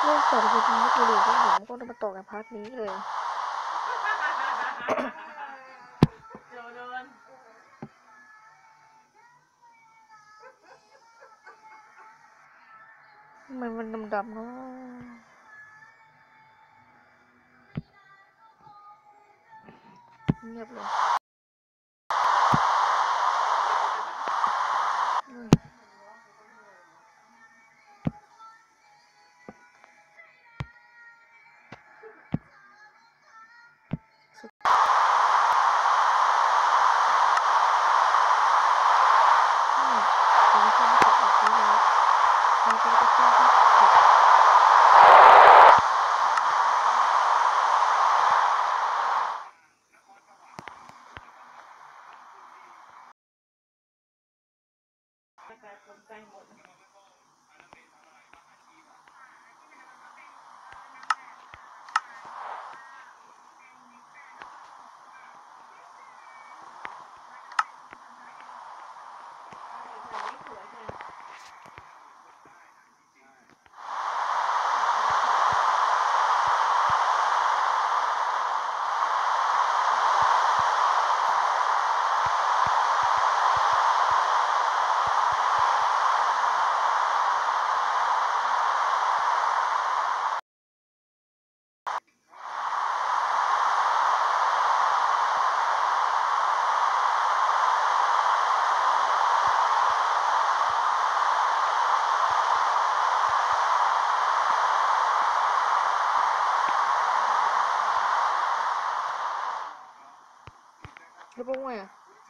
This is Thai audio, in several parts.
เรื่องสารพิษลพบุรีที่ผมก็จะมาต่อกันพาร์ทนี้เลยทำไมมันดำๆเนาะเงียบเลยแล้วพวกมัน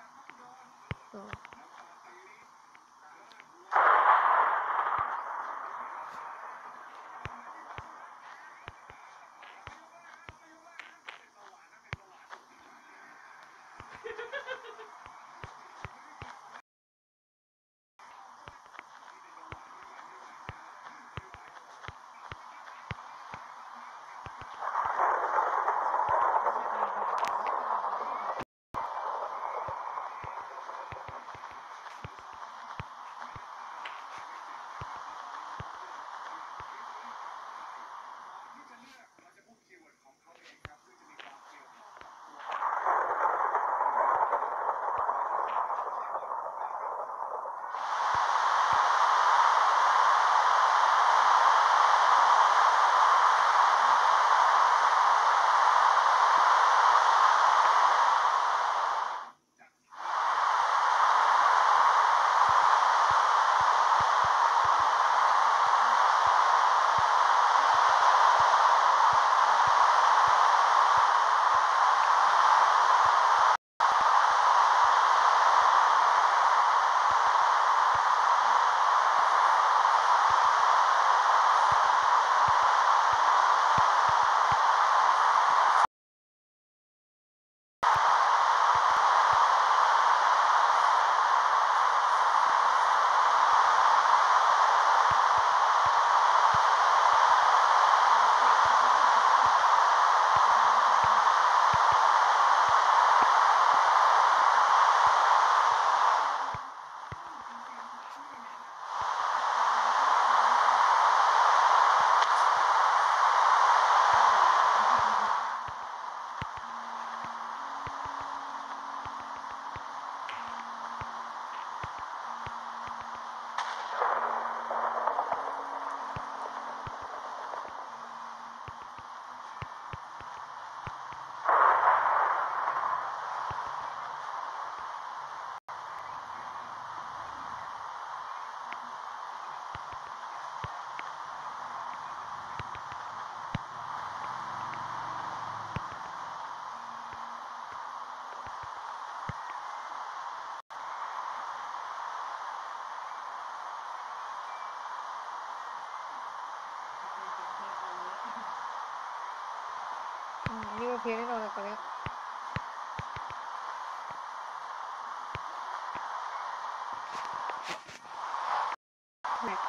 นี่มาเพียงแน่นอนเลยตอนนี้แม็ก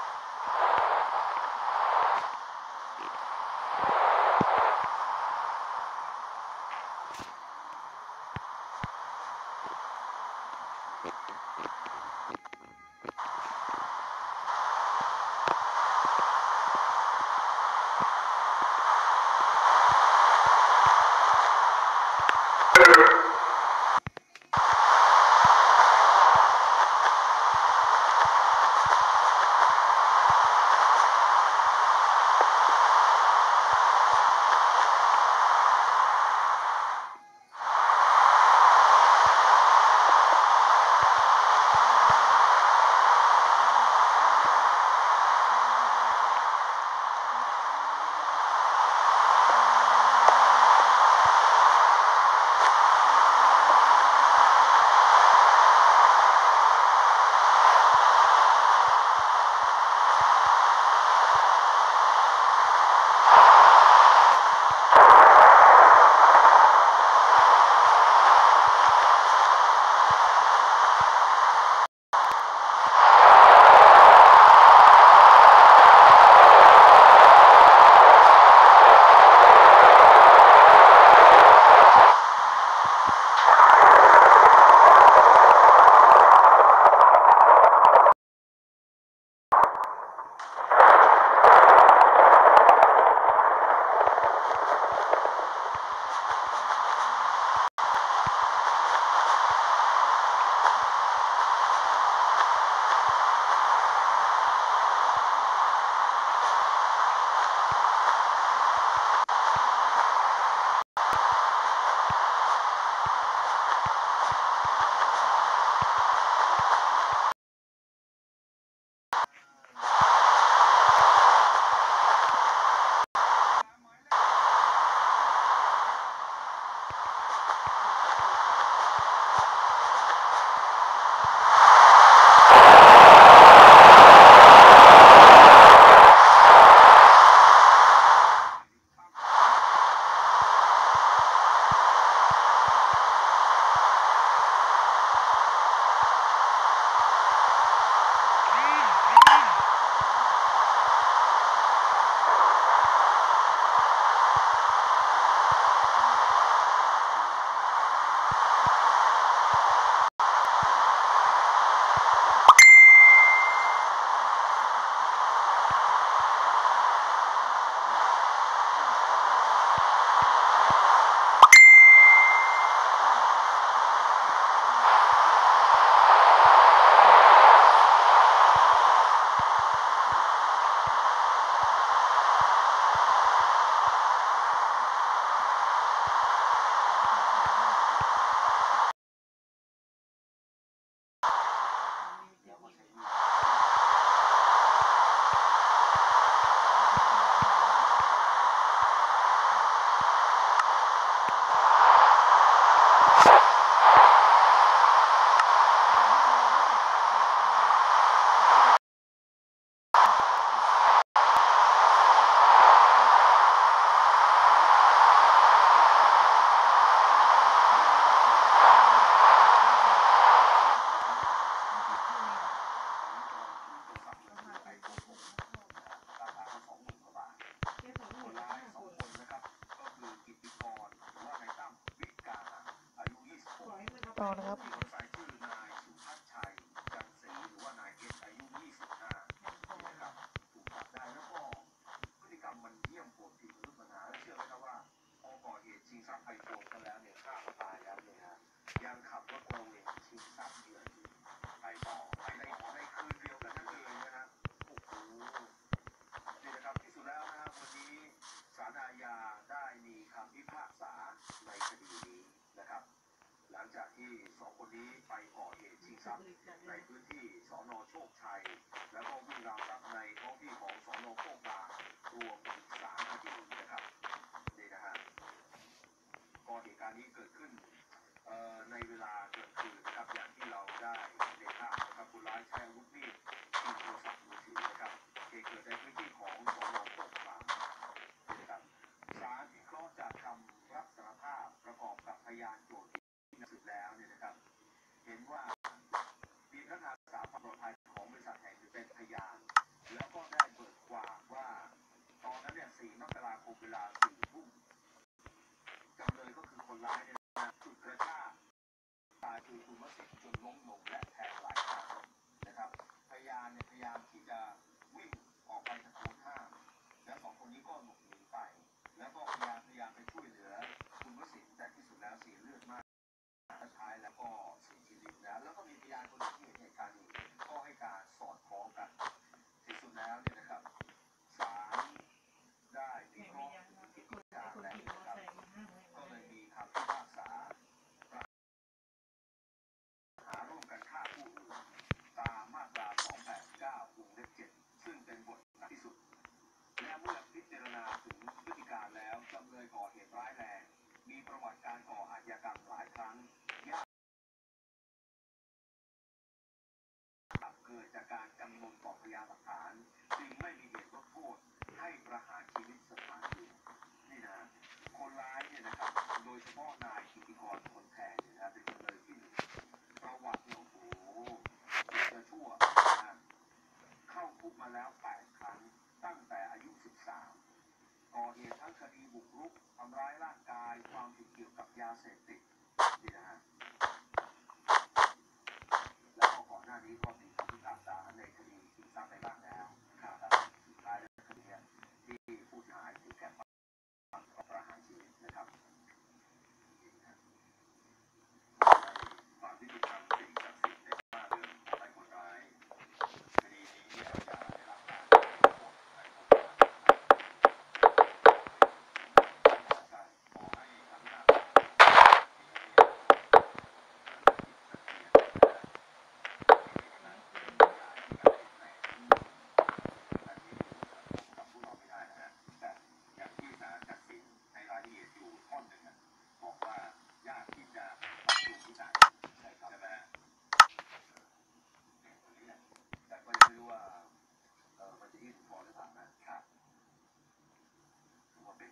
ต่อนะครับหลังจากที่สองคนนี้ไปก่อเหตุชิงทรัพย์ในพื้นที่สน.โชคชัยแล้วก็วิ่งราวทรัพย์ในท้องที่ของสน.โคกตารวมอีก3 คดีนะครับนี่นะฮะก็เหตุการณ์นี้เกิดขึ้นในเวลากลางคืนนะครับอย่างที่เราได้ในภาพนะครับคนร้ายใช้อาวุธมีดยิงโทรศัพท์มือถือนะครับเหตุเกิดในพื้นที่ของสน.โคกตานะครับศาลพิเคราะห์จากคำรับสารภาพประกอบกับพยานโจทย์สุดแล้วเนี่ยนะครับเห็นว่ามีพนักงานรักษาความปลอดภัยของบริษัทแห่งหนึ่งเป็นพยานแล้วก็ได้เบิกความว่าตอนนั้นเนี่ย4 มกราคมเวลา 4 ทุ่มจำเลยก็คือคนร้ายเนี่ยจุดกระชากตายคือคุณวสิทธิ์จนล้มลงและแทงหลายครั้งนะครับพยานเนี่ยพยายามที่จะวิ่งออกไปตะโกนห้ามแล้ว2 คนนี้ก็หลบหนีไปแล้วก็พยายามไปช่วยเหลือคุณวสิทธิ์แต่ที่สุดแล้วเสียเลือดมากสุดท้ายแล้วก็เสียชีวิตนะแล้วก็มีพยานคนอื่นที่เห็นเหตุการณ์นี้ก็ให้การสอดคล้องกันที่สุดแล้วเนี่ยนะครับศาลได้พิเคราะห์พฤติการแล้วนะครับก็เลยมีคำพิพากษาหาร่วมกันฆ่าผู้อื่นตามมาตรา 289 วงเล็บ 7ซึ่งเป็นบทหนักที่สุดและเมื่อพิจารณาถึงพฤติการแล้วจำเลยก่อเหตุร้ายแรงมีประวัติการก่ออาชญากรรมหลายครั้งเกิดจากการจำนวนต่อพยานหลักฐานจึงไม่มีเหตุลดโทษให้ประหารชีวิตสถานเดียวนี่นะคนร้ายเนี่ยนะครับโดยเฉพาะนายกิติกรคนแทงเนี่ยนะเป็นจำเลยที่1ประวัติเนี่ยโอ้โหจะชั่วนะเข้าคุกมาแล้ว8 ครั้งตั้งแต่อายุ 13ก่อเหตุทั้งคดีบุกรุกทำร้ายร่างกายความผิดเกี่ยวกับยาเสพติดนี่นะฮะแล้วก็ก่อนหน้านี้ก็มีคำพิพากษาในคดีชิงทรัพย์ไปบ้างแล้วนะครับสุดท้ายแล้วคดีที่ผู้เสียหายถูกแก่ความประหารชีวิตนะครับความยุติธรรมสิ่งศักดิ์สิทธิ์ในบ้านเรื่องของไอ้คนร้ายคดีนี้อาจจะได้รับการใช่ขอให้ทางด้าน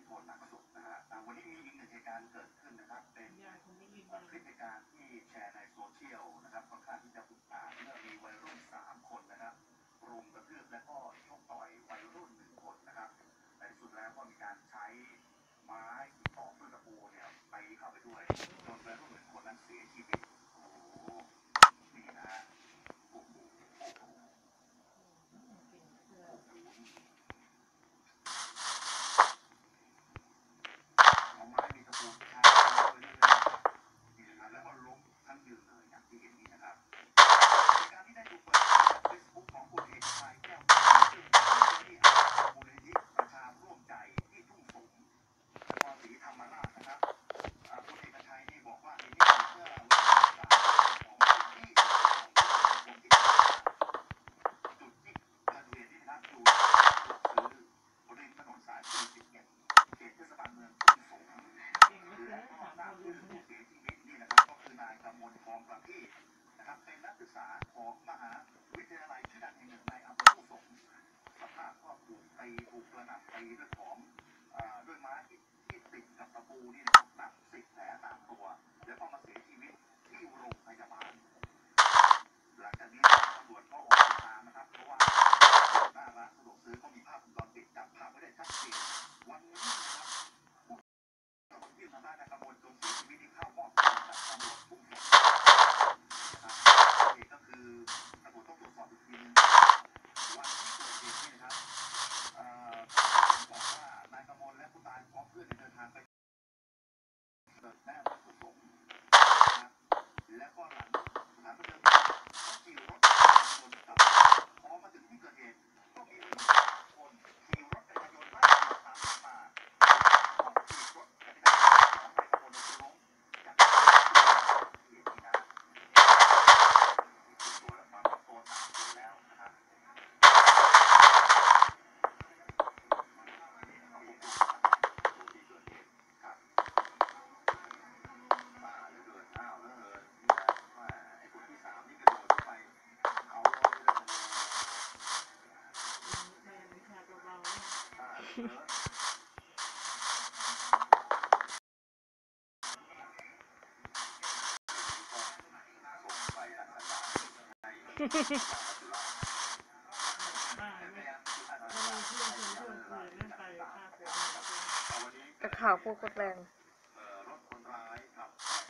ทษหนักสุดนะฮะวันนี้มีอีกหนึ่งเหตุการณ์เกิดขึ้นนะครับเป็นคลิปเหตุการณ์ที่แชร์ในโซเชียลนะครับค่อนข้างที่จะอุกอาจเมื่อมีวัยรุ่น3คนนะครับรุมกระทืบและก็ชกต่อยวัยรุ่น1คนนะครับในที่สุดแล้วก็มีการใช้ไม้ตอกด้วยตะปูเนี่ยไปเข้าไปด้วยจนวัยรุ่น1คนนั้นเสียชีวิตโอ้โหนี่นะฮะโอ้โหโอ้โหโอ้โห เอาไม้มีตะปูชาร์จไปเรื่อยๆนะครับนี่นะครับแล้วก็ล้มทั้งยืนเลยอย่างที่เห็นนี้นะครับเหตุการณ์ที่ได้ถูกเปิดเผยจากเฟซบุ๊กของคุณเอกชัยแก้วซึ่งเป็นเจ้าหน้าที่มูลนิธิประชาร่วมใจที่ทุ่งสงศ์นครศรีธรรมราชนะครับคุณเอกชัยนี่บอกว่าเหตุที่เกิดเมื่อวันที่3ของวันที่22ที่ผ่านมาจุดที่เกิดเหตุนี่นะครับอยู่สะดวกซื้อบริเวณถนนสาย41เขตเทศบาลเมืองทุ่งสงศ์ และก็ทราบชื่อผู้เสียชีวิตนี่นะครับก็คือนายกมลทองประทีปนะครับเป็นนักศึกษาของมหาวิทยาลัยชื่อดังแห่งหนึ่งในอำเภอทุ่งสงศ์สภาพก็ถูกตีถูกกระหน่ำตีด้วยของด้วยไม้ที่ติดกับตะปูนี่นะครับนับ10 แผลตามตัวแล้วก็มาเสียชีวิตที่โรงพยาบาลหลังจากนี้ตำรวจก็ออกติดตามนะครับเพราะว่าหน้าร้านสะดวกซื้อก็มีภาพวงจรปิดจับภาพไว้ได้ชัดเจนวันนี้นะครับ คนที่ทำร้ายนายกมลจนเสียชีวิตที่เข้ามอบตัวกับตำรวจทุ่งสงศ์นะครับเหตุก็คือตำรวจต้องตรวจสอบอีกทีนึงวันที่เกิดเหตุนี่นะครับบอกว่านายกมลและผู้ตายพร้อมเพื่อนเดินทางไปเกิดแม่ทุ่งสงศ์นะครับแล้วก็หลังไปเดินก็ขี่รถยนต์กลับพอมาถึงที่เกิดเหตุก็มีวัยรุ่น3 คนขี่รถจักรยานยนต์ไล่ตามมา ก็ขี่รถจักรยานยนต์ของนายกมลล้มจากเหตุนี้นะตัวแล้วมาตัว3 คนแล้วนะครับเอาพวกดูที่เกิดเหตุครับมาเหลือเกินอ้าวแล้วนี่นะว่าไอ้คนที่3นี่กระโดดเข้าไปเอาเลยนะส่งไปรักษาในแต่ข่าวพูดโคตรแรงรถคนร้ายขับแหก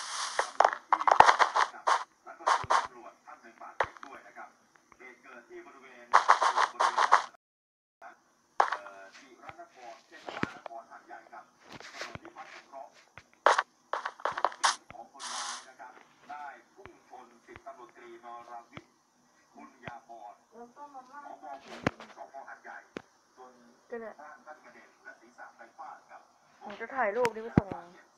ด่านตำรวจที่จับแล้วก็ชนตำรวจท่านหนึ่งบาดเจ็บด้วยนะครับเหตุเกิดที่บริเวณที่รัตนครเทศบาลนครหาดใหญ่ครับถนนนิพัฒน์สงเคราะห์รถเก๋งของคนร้ายนะครับได้พุ่งชน10 ตำรวจตรีนรวิทย์บุญญาพรผบ.สพ.หาดใหญ่จนก็เนี่ยร่างท่านกระเด็นและศีรษะไปฟาดกับผมจะถ่ายรูปนี้ไปส่ง